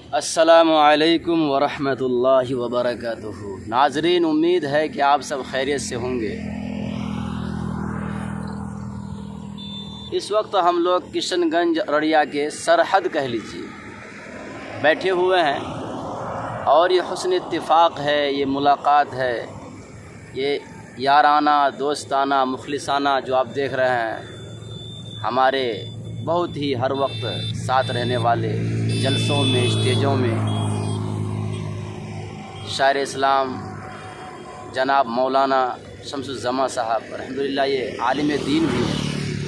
अस्सलामु अलैकुम वरहमतुल्लाहि वबरकातुहू। नाजरीन, उम्मीद है कि आप सब खैरियत से होंगे। इस वक्त हम लोग किशनगंज अररिया के सरहद कह लीजिए बैठे हुए हैं और ये हुस्न इत्तिफ़ाक़ है, ये मुलाकात है, ये याराना दोस्ताना मुखलिसाना जो आप देख रहे हैं, हमारे बहुत ही हर वक्त साथ रहने वाले जलसों में, स्टेजों में शायर इस्लाम जनाब मौलाना शम्सुज़्ज़मा साहब अल्हम्दुलिल्लाह ये आलिम दीन भी है।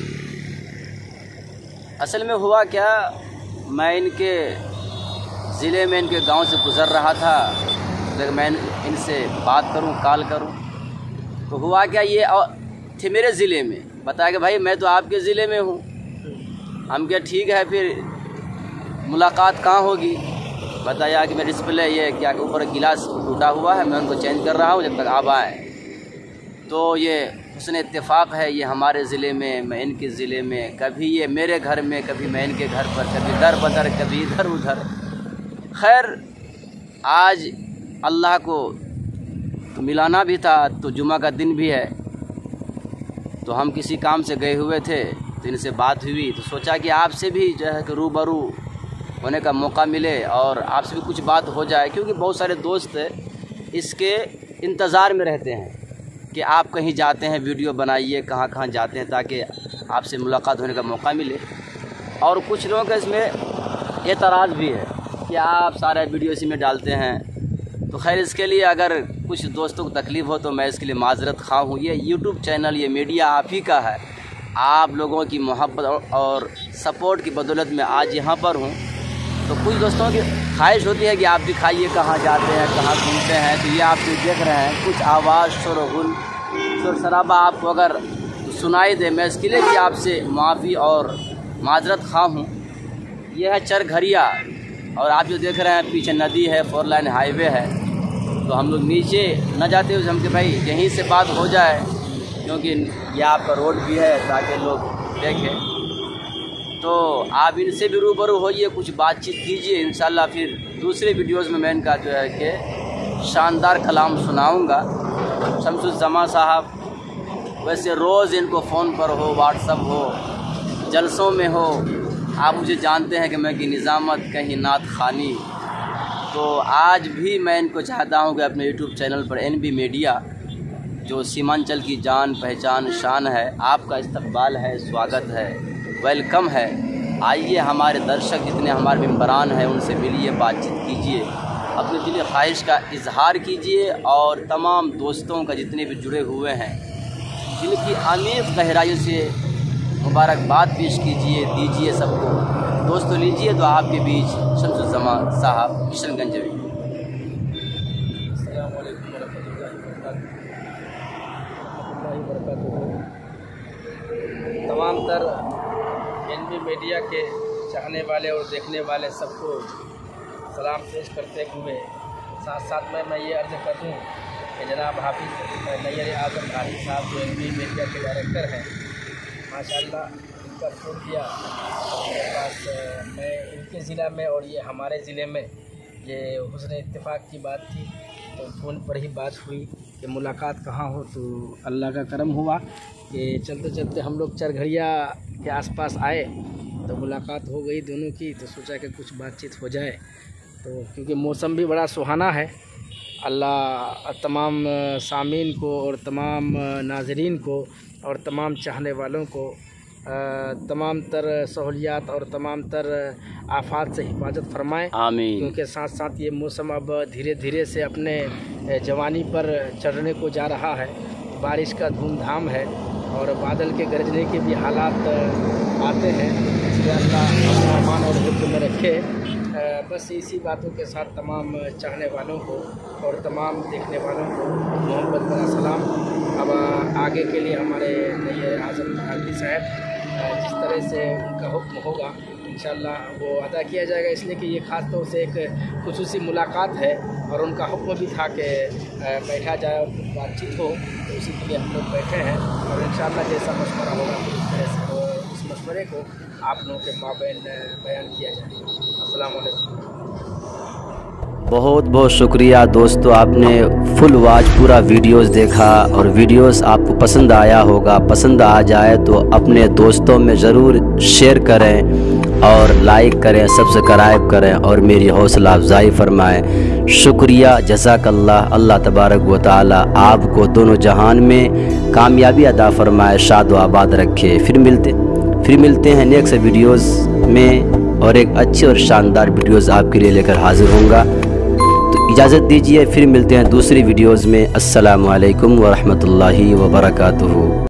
असल में हुआ क्या, मैं इनके ज़िले में इनके गांव से गुज़र रहा था, तो मैं इनसे बात करूं, कॉल करूं, तो हुआ क्या, ये थे मेरे ज़िले में। बताया कि भाई मैं तो आपके ज़िले में हूँ। हम क्या ठीक है, फिर मुलाकात कहाँ होगी। बताया कि मेरा डिस्प्ले ये क्या ऊपर गिलास टूटा हुआ है, मैं उनको चेंज कर रहा हूँ जब तक आप आएँ। तो ये हुस्न इत्तेफ़ाक़ है, ये हमारे ज़िले में, मैं इनके ज़िले में, कभी ये मेरे घर में, कभी मैं इनके घर पर, कभी दर बदर, कभी इधर उधर। खैर, आज अल्लाह को तो मिलाना भी था, तो जुमा का दिन भी है, तो हम किसी काम से गए हुए थे, तो इनसे बात हुई, तो सोचा कि आपसे भी जो है कि रूबरू होने का मौका मिले और आपसे भी कुछ बात हो जाए, क्योंकि बहुत सारे दोस्त इसके इंतज़ार में रहते हैं कि आप कहीं जाते हैं वीडियो बनाइए, कहाँ कहाँ जाते हैं, ताकि आपसे मुलाकात होने का मौका मिले। और कुछ लोगों का इसमें एतराज़ भी है कि आप सारा वीडियो इसी में डालते हैं। तो खैर, इसके लिए अगर कुछ दोस्तों को तकलीफ़ हो तो मैं इसके लिए माज़रत ख़्वाह हूँ। ये यूट्यूब चैनल, ये मीडिया आप ही का है। आप लोगों की मोहब्बत और सपोर्ट की बदौलत में आज यहाँ पर हूँ। तो कुछ दोस्तों की ख्वाहिश होती है कि आप दिखाइए कहाँ जाते हैं, कहाँ घूमते हैं, तो ये आप जो देख रहे हैं कुछ आवाज़, शोर शराबा आपको अगर सुनाई दे, मैं इसके लिए भी आपसे माफ़ी और माज़रत ख़्वाह हूँ। ये है चरघरिया, और आप जो देख रहे हैं पीछे नदी है, 4 लाइन हाईवे है। तो हम लोग नीचे न जाते हुए हम कि भाई यहीं से बात हो जाए, क्योंकि ये आपका रोड भी है, ताकि लोग देखें। तो आप इनसे भी रूबरू होइए, कुछ बातचीत कीजिए, इंशाल्लाह फिर दूसरे वीडियोस में मैं इनका जो है कि शानदार कलाम सुनाऊंगा। शम्सुज़्ज़मा साहब वैसे रोज़ इनको फ़ोन पर हो, व्हाट्सअप हो, जलसों में हो, आप मुझे जानते हैं कि मैं की निज़ामत कहीं नात खानी। तो आज भी मैं इनको चाहता हूँ कि अपने यूट्यूब चैनल पर NB मीडिया, जो सीमांचल की जान पहचान शान है, आपका इस्तकबाल है, स्वागत है, वेलकम है। आइए, हमारे दर्शक जितने हमारे मेंबरान हैं उनसे मिलिए, बातचीत कीजिए, अपने दिली ख्वाहिश का इजहार कीजिए, और तमाम दोस्तों का जितने भी जुड़े हुए हैं जिनकी अमीर गहराइयों से मुबारकबाद पेश कीजिए, दीजिए सबको। दोस्तों लीजिए तो आपके बीच शम्सुज़्ज़मा साहब किशनगंज में। तमाम तर NB मीडिया के चाहने वाले और देखने वाले सबको सलाम पेश करते हुए साथ साथ में मैं ये अर्ज़ कर दूँ कि जनाब हाफिज़ नैयर आज़म घानी साहब जो NB मीडिया के डायरेक्टर हैं, माशाअल्लाह इनका फ़ोन किया मेरे पास, मैं इनके ज़िला में और ये हमारे ज़िले में, ये हुस्न इत्तेफ़ाक़ की बात थी, तो फ़ोन पर ही बात हुई कि मुलाकात कहाँ हो। तो अल्लाह का करम हुआ कि चलते चलते हम लोग चरघरिया के आसपास आए, तो मुलाकात हो गई दोनों की। तो सोचा कि कुछ बातचीत हो जाए, तो क्योंकि मौसम भी बड़ा सुहाना है। अल्लाह तमाम सामीन को और तमाम नाज़रीन को और तमाम चाहने वालों को तमाम तर सहूलियात और तमाम तर आफात से हिफाजत फरमाएँ, आमीन। क्योंकि साथ साथ ये मौसम अब धीरे धीरे से अपने जवानी पर चढ़ने को जा रहा है। बारिश का धूमधाम है और बादल के गरजने के भी हालात आते हैं, इसलिए अल्लाह अपना अमान और हिफ्ज़ में रखे। बस इसी बातों के साथ तमाम चाहने वालों को और तमाम देखने वालों को मोहब्बत भरा सलाम। अब आगे के लिए हमारे नैयर आज़म घानी साहब जिस तरह से उनका हुक्म होगा इंशाअल्लाह वो अदा किया जाएगा, इसलिए कि ये ख़ास तौर से एक खुसूसी मुलाकात है और उनका हुक्म भी था कि बैठा जाए और कुछ बातचीत हो, तो उसी के लिए हम लोग बैठे हैं। और इंशाअल्लाह जैसा मशवरा होगा तो इस तरह से उस मशवरे को आप लोगों के माबैन बयान किया जाए। अस्सलाम वालेकुम। बहुत बहुत शुक्रिया दोस्तों, आपने फुल वॉच पूरा वीडियोस देखा और वीडियोस आपको पसंद आया होगा। पसंद आ जाए तो अपने दोस्तों में ज़रूर शेयर करें और लाइक करें, सब्सक्राइब करें और मेरी हौसला अफजाई फरमाएं। शुक्रिया, जज़ाकल्लाह। अल्लाह तबारक व तआला आपको दोनों जहान में कामयाबी अता फरमाए, शाद व आबाद रखे। फिर मिलते हैं नेक्स्ट वीडियोज़ में और एक अच्छे और शानदार वीडियोज़ आपके लिए लेकर हाजिर होऊंगा। तो इजाज़त दीजिए, फिर मिलते हैं दूसरी वीडियोज़ में। अस्सलामु अलैकुम व रहमतुल्लाहि व बरकातुहू।